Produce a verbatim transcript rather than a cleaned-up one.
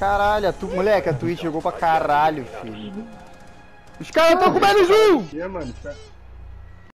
Caralho, a tu... moleque, a Twitch jogou pra caralho, filho. Os caras estão com menos um! É, mano,